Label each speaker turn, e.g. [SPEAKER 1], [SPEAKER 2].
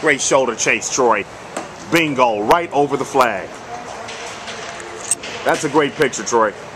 [SPEAKER 1] Great shoulder chase, Troy. Bingo, right over the flag. That's a great picture, Troy.